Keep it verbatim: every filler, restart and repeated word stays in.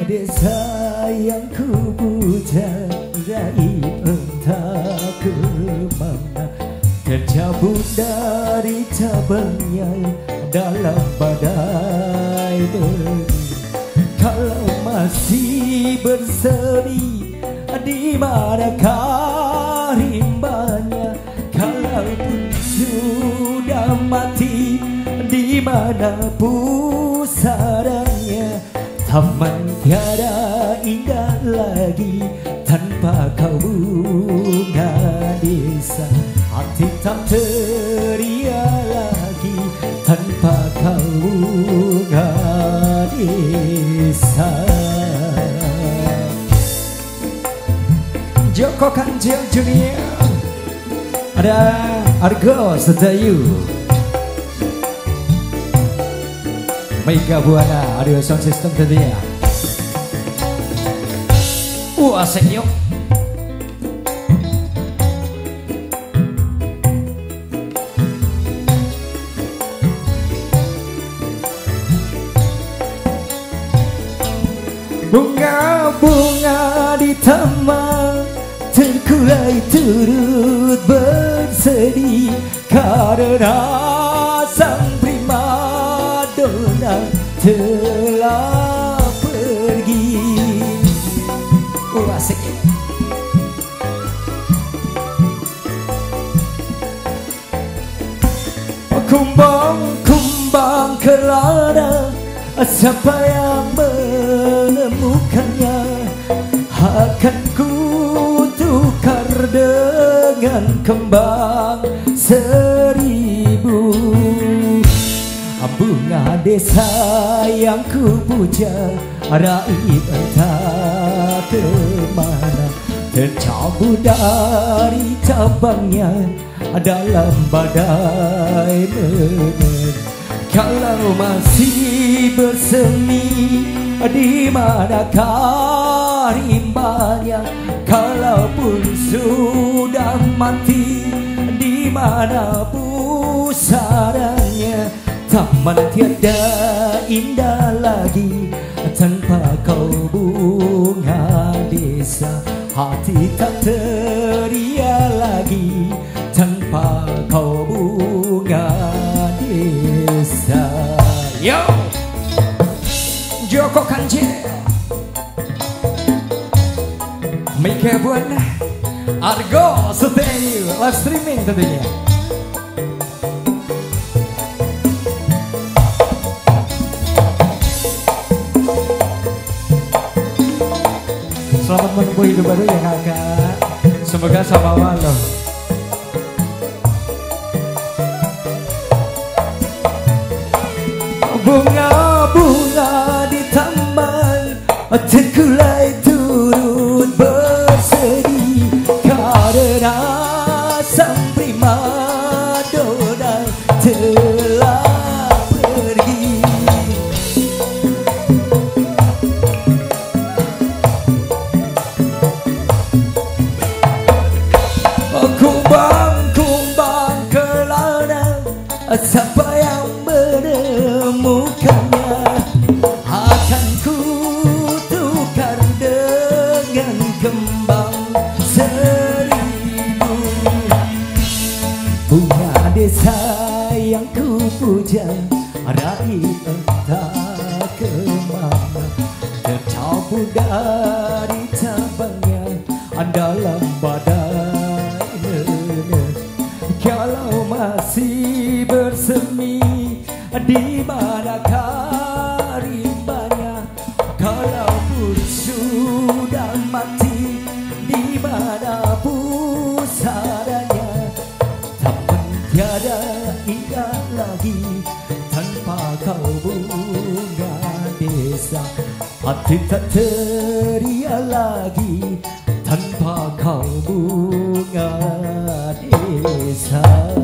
desa yang ku puja, raih entah kemana, tercabut dari cabangnya dalam badai dingin. Kalau masih bersemi, di manakah rimbanya? Kalaupun sudah mati, di mana pusarannya? Taman tiada indah lagi tanpa kau bunga desa. Hati tak teria lagi tanpa kau bunga desa. Joko Kanjeng Junior, ada Argo Setayu, Mega Buana audio sound system tentunya. Uh, asik yuk. Bunga-bunga di taman terkulai turut bersedih karena sang primadona telah pergi. Oh, asik. Kumbang-kumbang kelana, siapa yang menemukannya akan ku tukar dengan kembang seribu. Bunga desa yang ku puja, raih entah kemana, tercabut dari cabangnya dalam badai dingin. Kalau masih bersemi, di manakah rimbanya? Kalaupun sudah mati, di mana pusarannya? Taman tiada indah lagi tanpa kau bunga desa. Hati tak teria lagi tanpa kau bunga desa. Yo, Joko Kanjeng, Mega Buana, Argo Setayu, live streaming tentunya. Selamat menempuh hidup baru ya kakak. Semoga sama walau. Bunga-bunga di taman terkulai turut bersedih karena sang primadona telah pergi. Kumbang-kumbang kelana, siapa yang menemukannya akan ku tukar dengan kembang seribu. Bunga desa yang ku puja, raih entah kemana, tercabut dari cabangnya dalam badai dingin. Kalau masih bersemi, di manakah rimbanya? Kalaupun sudah mati, di mana pusarannya? Taman tiada indah lagi tanpa kau bunga desa. Hati tak teria lagi tanpa kau bunga desa.